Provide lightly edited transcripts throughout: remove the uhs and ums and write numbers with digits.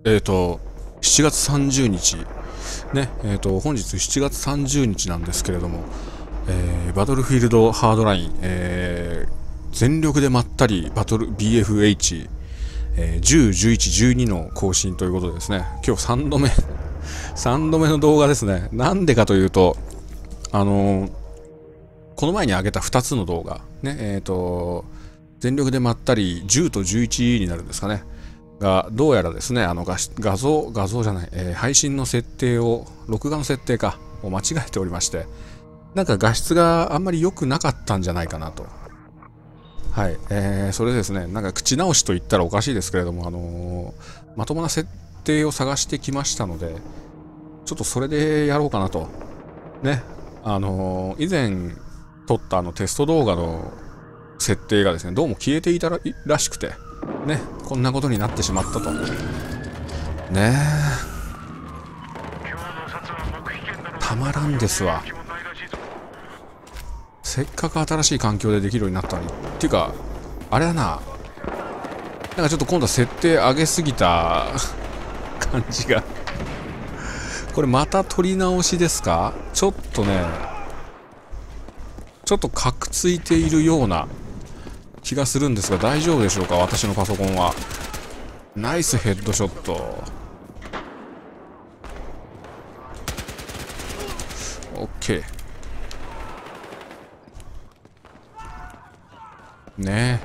7月30日、ね、本日7月30日なんですけれども、バトルフィールドハードライン、全力でまったりバトル BFH、10、11、12の更新ということでですね、今日3度目、3度目の動画ですね。なんでかというと、この前に上げた2つの動画、ね、全力でまったり10と11になるんですかね。が、どうやらですね、画像じゃない、配信の設定を、録画の設定を間違えておりまして、なんか画質があんまり良くなかったんじゃないかなと。はい、それですね、なんか口直しと言ったらおかしいですけれども、まともな設定を探してきましたので、ちょっとそれでやろうかなと。ね、以前撮ったテスト動画の設定がですね、どうも消えていたらしくて、ね、こんなことになってしまったと。ねえ。たまらんですわ。せっかく新しい環境でできるようになったのに。っていうか、あれだな。なんかちょっと今度は設定上げすぎた感じが。これまた撮り直しですか？ちょっとね、ちょっとカクついているような気がするんですが、大丈夫でしょうか、私のパソコンは。ナイスヘッドショット。オッケー。ね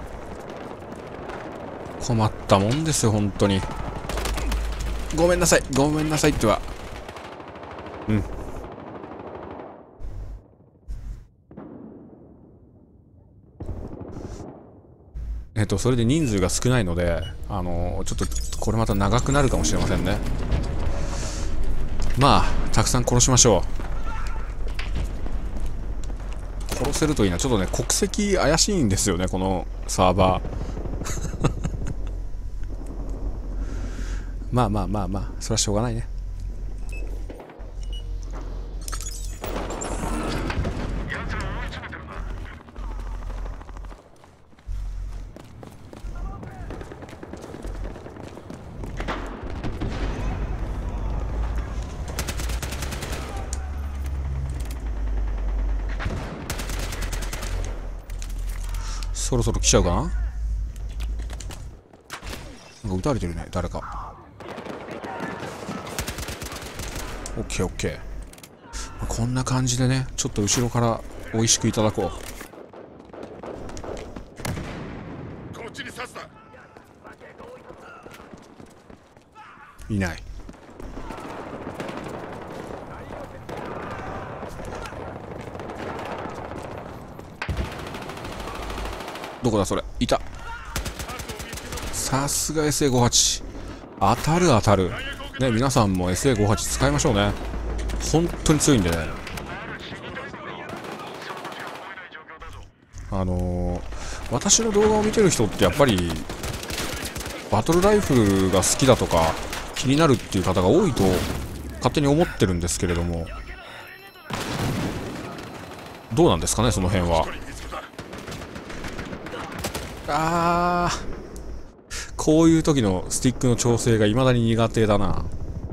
え。困ったもんですよ、本当に。ごめんなさい、ごめんなさいっては。うん。それで人数が少ないので、ちょっとこれまた長くなるかもしれませんね。まあ、たくさん殺しましょう。殺せるといいな。ちょっとね、国籍怪しいんですよね、このサーバー。まあまあまあまあ、それはしょうがないね。そろそろ来ちゃうかな。なんか撃たれてるね、誰か。オッケーオッケー。こんな感じでね、ちょっと後ろから美味しくいただこう。いない。どこだそれ。いた。さすが SA58。当たる当たる。ね、皆さんも SA58 使いましょうね。本当に強いんでね。私の動画を見てる人ってやっぱり、バトルライフルが好きだとか、気になるっていう方が多いと、勝手に思ってるんですけれども、どうなんですかね、その辺は。こういう時のスティックの調整が未だに苦手だな。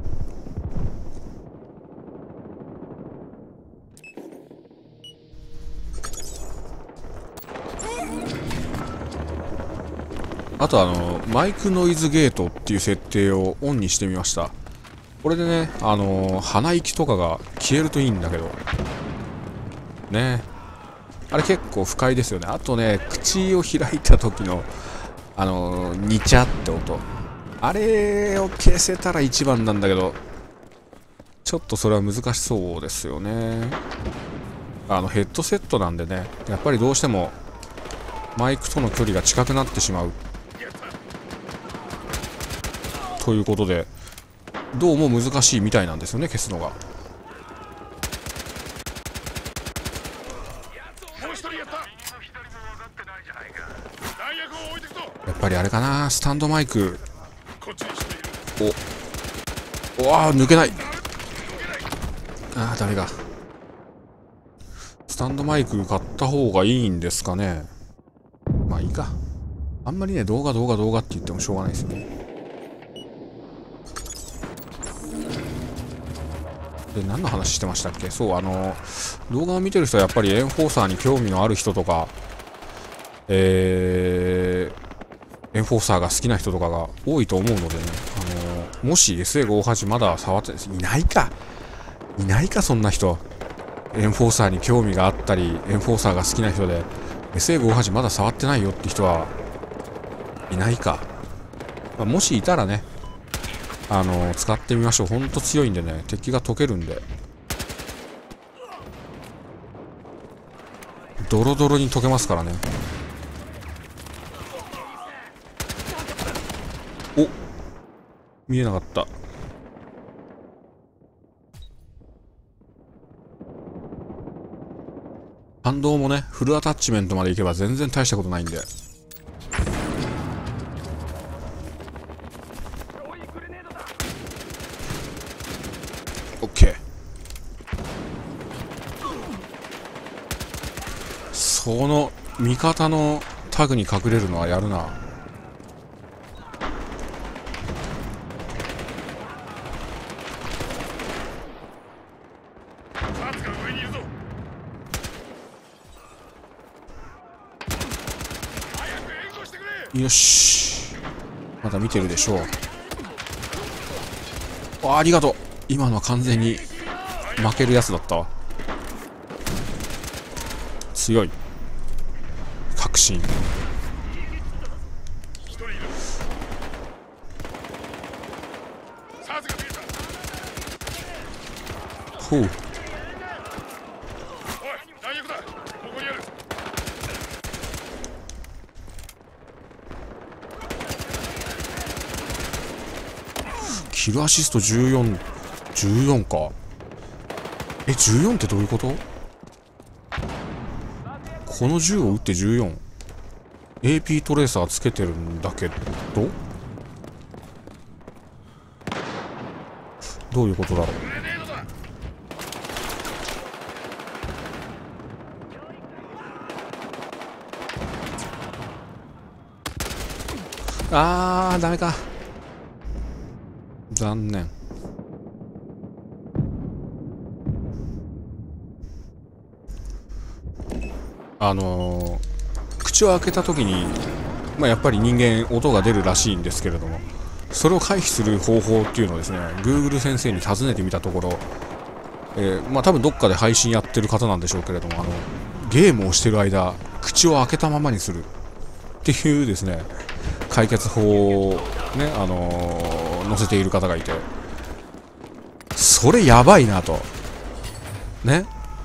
あとマイクノイズゲートっていう設定をオンにしてみました。これでね、鼻息とかが消えるといいんだけど。ね。あれ結構不快ですよね。あとね、口を開いた時の、にちゃって音。あれを消せたら一番なんだけど、ちょっとそれは難しそうですよね。ヘッドセットなんでね、やっぱりどうしても、マイクとの距離が近くなってしまう。ということで、どうも難しいみたいなんですよね、消すのが。やっぱりあれかな、スタンドマイク。抜けない。ダメか。スタンドマイク買った方がいいんですかね。まあいいか。あんまりね、動画って言ってもしょうがないですよね。 で、何の話してましたっけ？そう、動画を見てる人はやっぱりエンフォーサーに興味のある人とか、エンフォーサーが好きな人とかが多いと思うのでね、もし SA58 まだ触って、いないかそんな人。エンフォーサーに興味があったり、エンフォーサーが好きな人で、SA58 まだ触ってないよって人はいないか。まあ、もしいたらね、使ってみましょう。ほんと強いんでね、敵が溶けるんで。ドロドロに溶けますからね。お、見えなかった。反動もね、フルアタッチメントまでいけば全然大したことないんで。オッケー。その味方のタグに隠れるのはやるな。よし、まだ見てるでしょう。ありがとう。今のは完全に負けるやつだったわ。強い確信。ほう。キルアシスト14、14か。14ってどういうこと？この銃を撃って14。AP トレーサーつけてるんだけど、どういうことだろう。ダメか。残念。口を開けた時に、やっぱり人間音が出るらしいんですけれども、それを回避する方法っていうのをですね、Google 先生に尋ねてみたところ、多分どっかで配信やってる方なんでしょうけれども、ゲームをしてる間、口を開けたままにするっていうですね、解決法をね、載せている方がいて、それやばいなと。ね。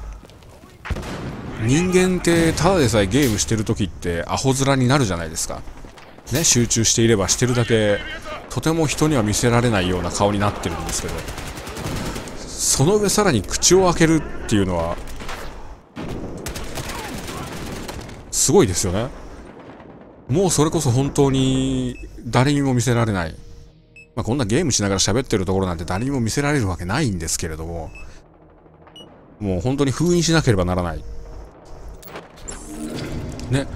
人間ってただでさえゲームしてる時ってアホ面になるじゃないですか。ね、集中していればしてるだけ、とても人には見せられないような顔になってるんですけど、その上さらに口を開けるっていうのは、すごいですよね。もうそれこそ本当に誰にも見せられない。こんなゲームしながら喋ってるところなんて誰にも見せられるわけないんですけれども、もう本当に封印しなければならない。ね。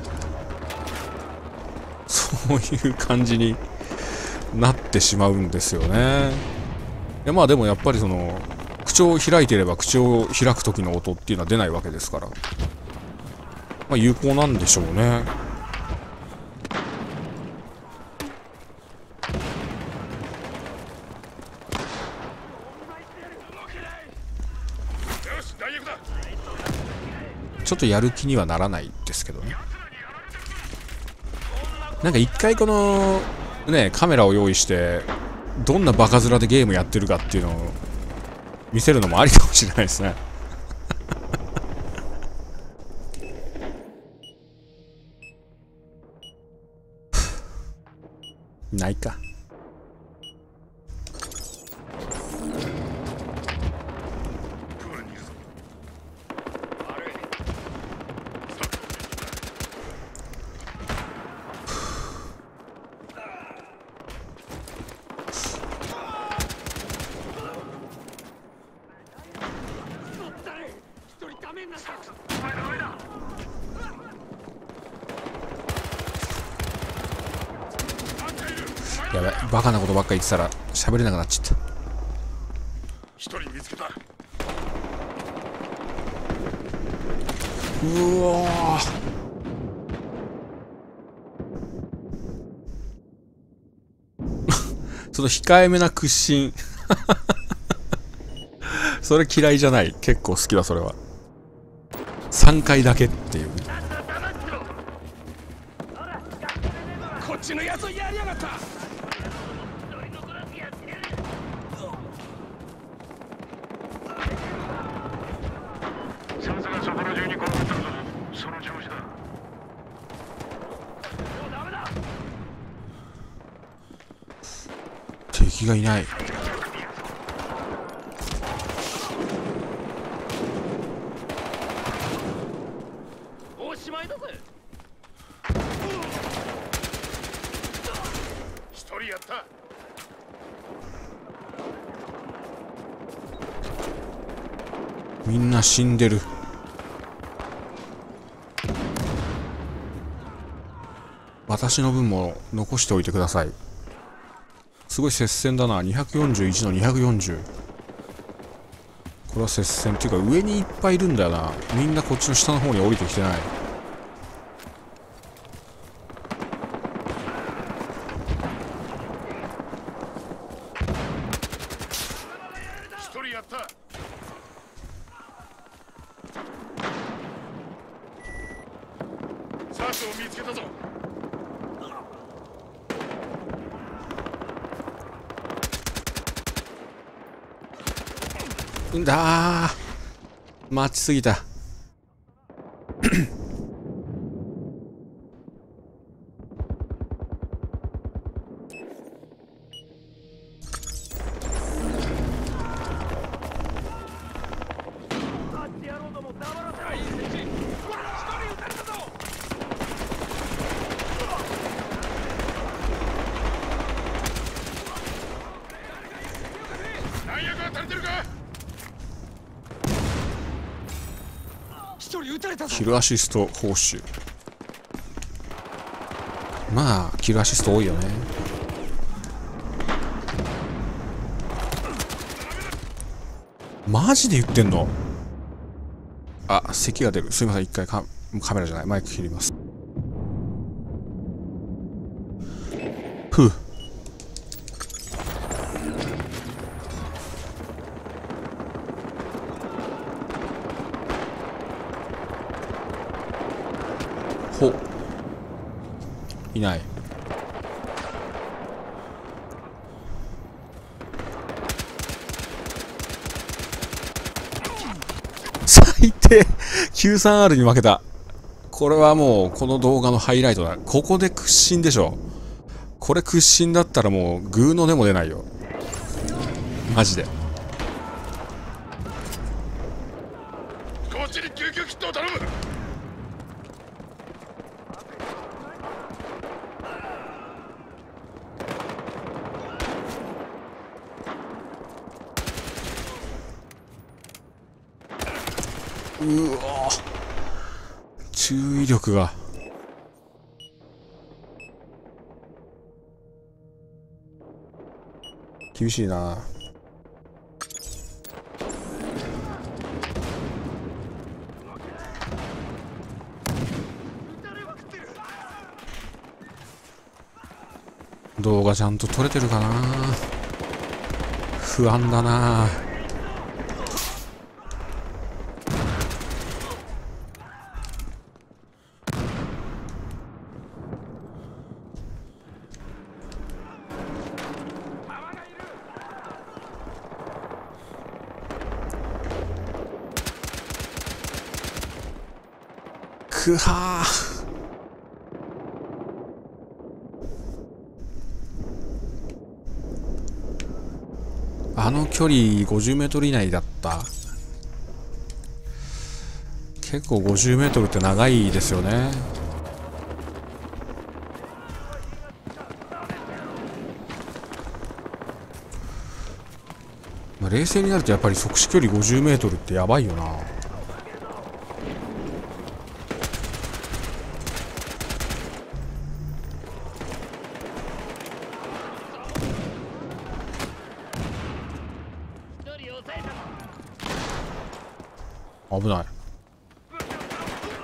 そういう感じになってしまうんですよね。でもやっぱり口を開いていれば口を開く時の音っていうのは出ないわけですから、有効なんでしょうね。ちょっとやる気にはならないですけどね。なんか一回このね、カメラを用意してどんなバカ面でゲームやってるかっていうのを見せるのもありかもしれないですね。ないか。やばい、バカなことばっか言ってたら喋れなくなっちゃった。 一人見つけた。 うわその控えめな屈伸それ嫌いじゃない。結構好きだそれは。3回だけっていう。 こっちのやつをやりやがった。 さすがそこら中に転がってるぞ。その調子だ。 敵がいない。 おしまいだぜ。 一人やった。 みんな死んでる。私の分も残しておいてください。すごい接戦だな。241の240。これは接戦っていうか、上にいっぱいいるんだよな。みんなこっちの下の方に降りてきてない。 一人やった。サーチを見つけたぞ。 んだー、待ちすぎた。 弾薬が足りてるか。 一人撃たれたぞ。 キルアシスト報酬。まあキルアシスト多いよね。マジで言ってんの。あ、咳が出る。すいません、一回カメラじゃない、マイク切ります。ふう。ほ、いない。最低 93R に負けた。これはもうこの動画のハイライトだ。ここで屈伸でしょ。これ屈伸だったらもうグーの音も出ないよ、マジで。 こっちに救急キットを頼む。 うわ、注意力が。厳しいな。動画ちゃんと撮れてるかな。不安だな。くはー。あの距離50メートル以内だった。結構50メートルって長いですよね。まあ冷静になるとやっぱり即死距離50メートルってやばいよな。危ない。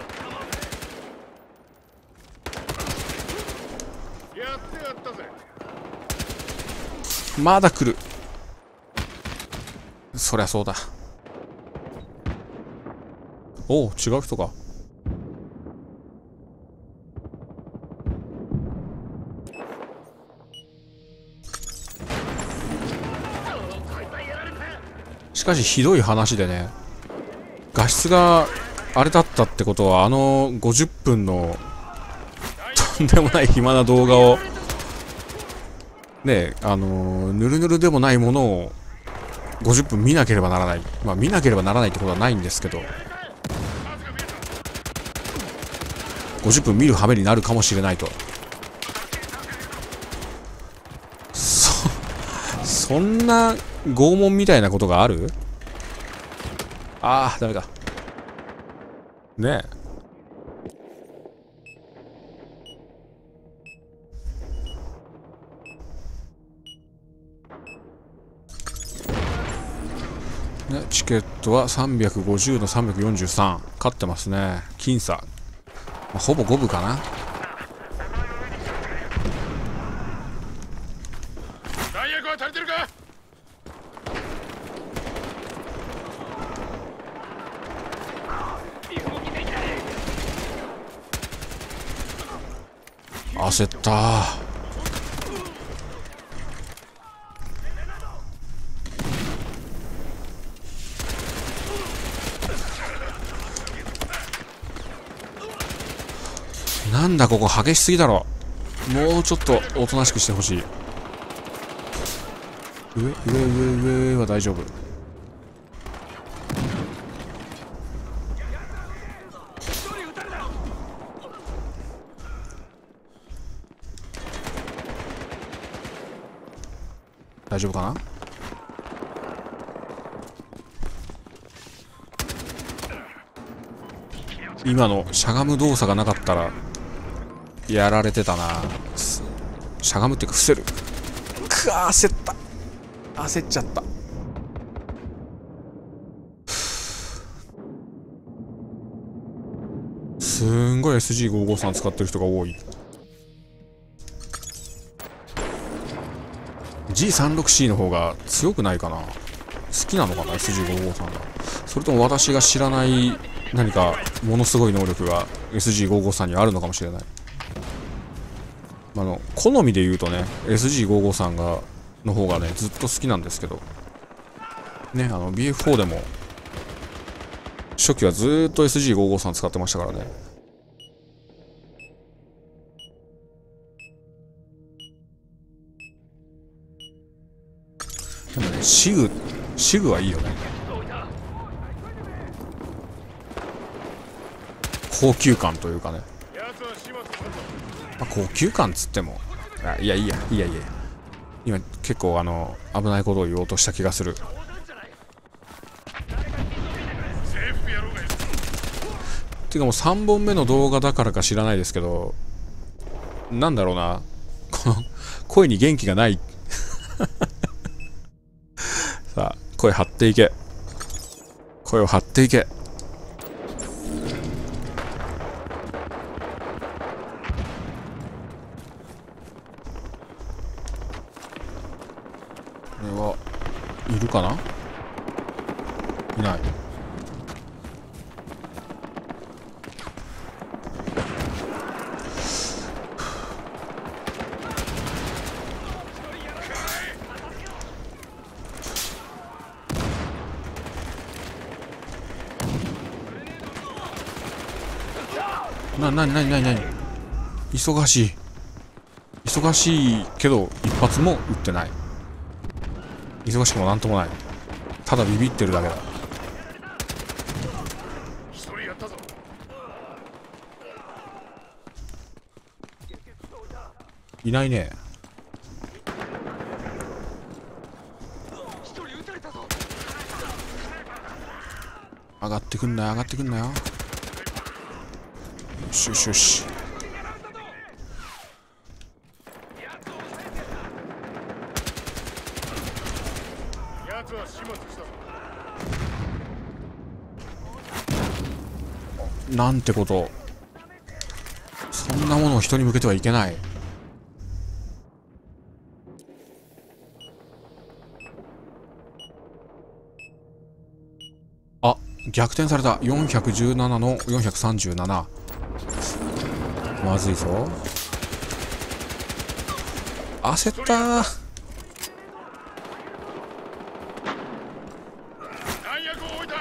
まだ来る。そりゃそうだ。おお、違う人か。しかしひどい話でね、画質があれだったってことは、50分のとんでもない暇な動画をね、ぬるぬるでもないものを50分見なければならない。まあ見なければならないってことはないんですけど、50分見る羽目になるかもしれないと。そんな拷問みたいなことがある？ああ、ダメだ。ねえ。ね、チケットは350の343。勝ってますね。僅差。まあ、ほぼ五分かな。 弾薬は足りてるか？ 焦ったー。なんだここ激しすぎだろ。もうちょっとおとなしくしてほしい。上は大丈夫。大丈夫かな。今のしゃがむ動作がなかったらやられてたな。しゃがむっていうか伏せる。くわ、焦った。焦っちゃった。すんごい SG553 使ってる人が多い。G36C の方が強くないかな。好きなのかな SG553 が。それとも私が知らない何かものすごい能力が SG553 にあるのかもしれない。好みで言うとね SG553 がの方がねずっと好きなんですけどね。BF4 でも初期はずーっと SG553 使ってましたからね。でもね、シグはいいよね。高級感というかね。まあ、高級感つっても、いや今結構危ないことを言おうとした気がする。ていうかもう3本目の動画だからか知らないですけど、なんだろうな、この声に元気がないさあ声張っていけ、声を張っていけ。これはいるかな。いない。なに忙しいけど一発も撃ってない。忙しくもなんともない。ただビビってるだけだ。いないね。上がってくんなよ、上がってくんなよ。よしよしよし。なんてこと。そんなものを人に向けてはいけない。 逆転された。417の437。まずいぞ。焦ったー。 弾薬を置いた。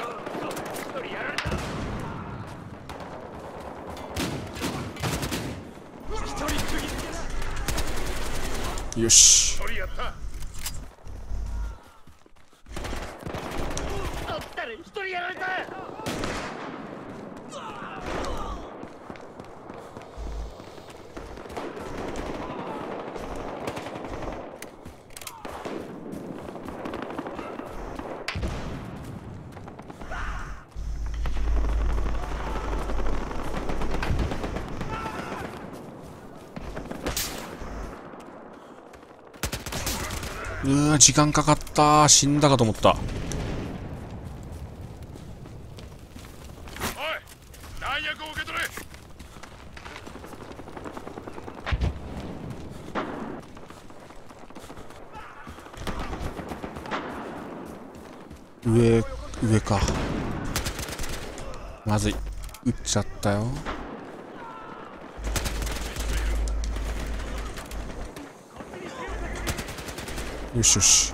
よし。 取りやった。 一人やられた。 時間かかったー。死んだかと思った。 おい、弾薬を受け取れ。 上か。まずい。撃っちゃったよ。よしよし。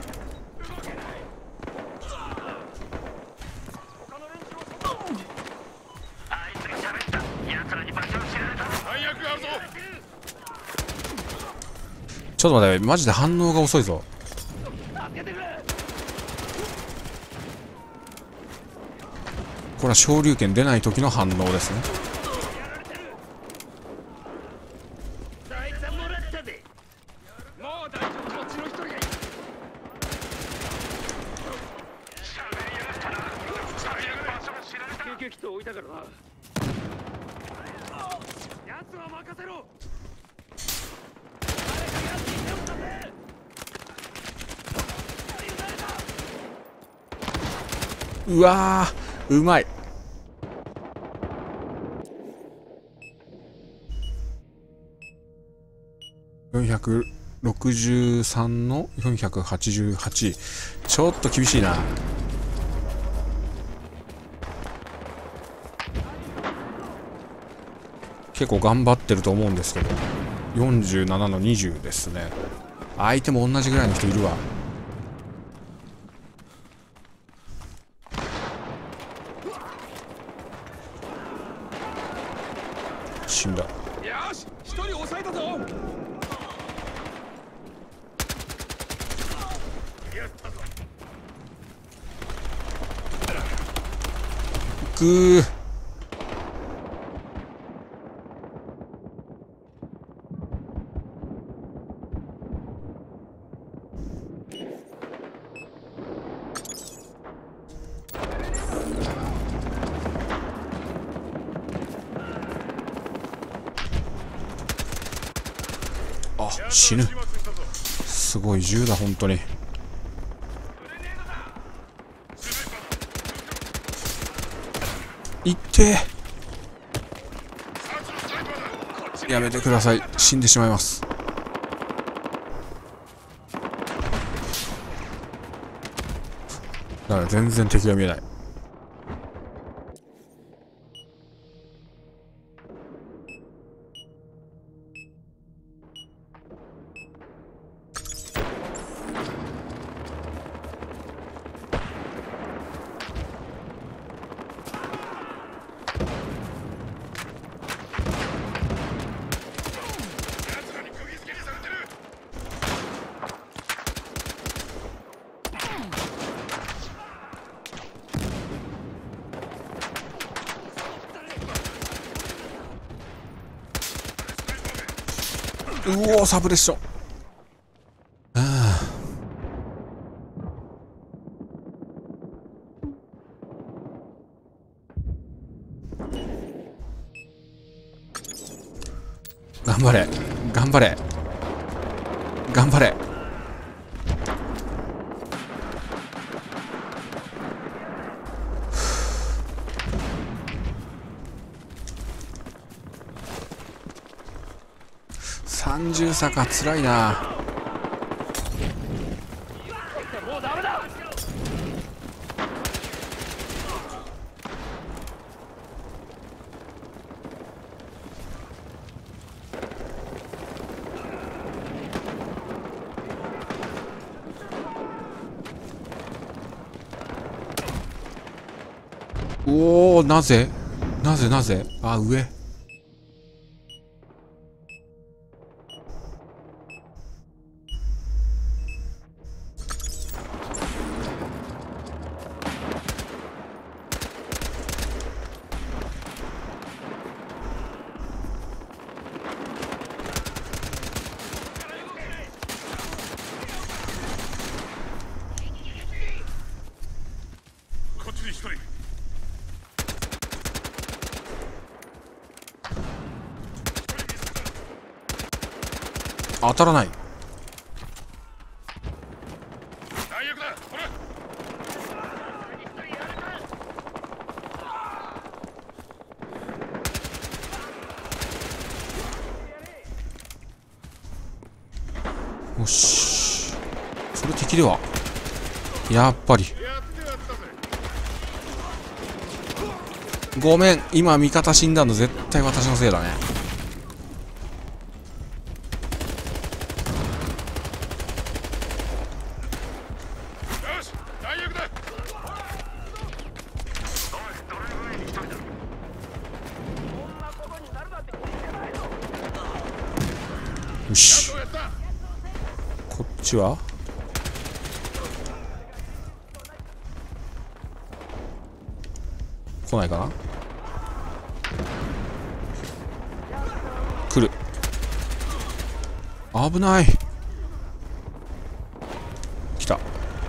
弾薬があるぞ。 ちょっと待って、マジで反応が遅いぞ。これは昇竜拳出ない時の反応ですね。 もう大丈夫。こっちの一人がいる。救急キット置いたからな。奴は任せろ。 うわー、うまい。463の488。ちょっと厳しいな。結構頑張ってると思うんですけど、47の20ですね。相手も同じぐらいの人いるわ。死んだ。 よし、一人抑えたぞ。 やったぞ。 くー。あ、死ぬ。すごい銃だ、本当に。いってー。やめてください。死んでしまいます。だから全然敵が見えない。うおー、サブレッション。あー、頑張れ頑張れ頑張れ。30差か、つらいな。 もうダメだ。 おお、なぜなぜなぜ、あ、上。 こっちに一人。 当たらない。 最悪だ。ほら。 よし、それ敵ではやっぱり。 やってやったぜ。 ごめん、今味方死んだの絶対私のせいだね。 よし、最悪だ。 よし、 どうやった。 こっちは来ないかな。来る。危ない。来た。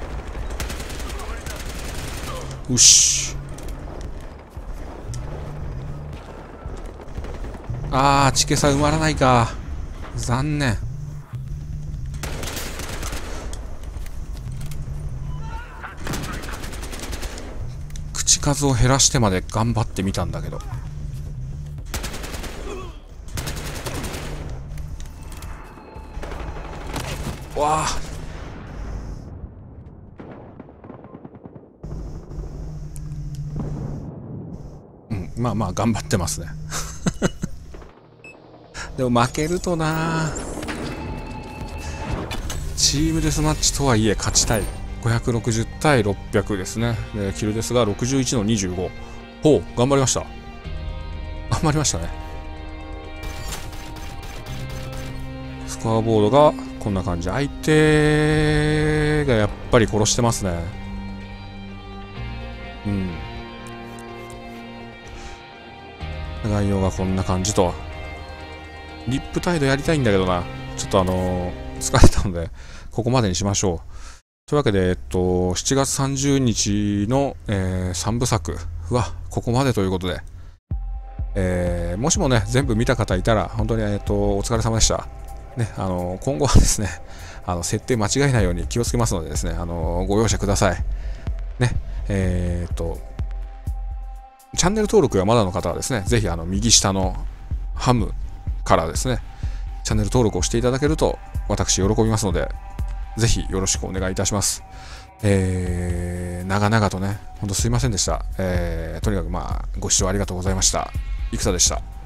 よし。あー、チケサ埋まらないか。残念。口数を減らしてまで頑張ってみたんだけど。わあ、うん、まあまあ頑張ってますね。でも負けるとな、チームデスマッチとはいえ勝ちたい。560対600ですね。でキルデスが61の25。ほう、頑張りました。頑張りましたね。スコアボードがこんな感じ。相手がやっぱり殺してますね。うん。概要がこんな感じと。リップタイドやりたいんだけどな。ちょっと疲れたので、ここまでにしましょう。というわけで、7月30日の、3部作はここまでということで、もしもね、全部見た方いたら、本当に、お疲れ様でした。ね、今後はですね、設定間違えないように気をつけますのでですね、ご容赦ください。ね、チャンネル登録がまだの方はですね、ぜひ右下のハムからですね、チャンネル登録をしていただけると私喜びますので、ぜひよろしくお願いいたします。長々とね、ほんとすいませんでした。とにかくまあ、ご視聴ありがとうございました。いくさでした。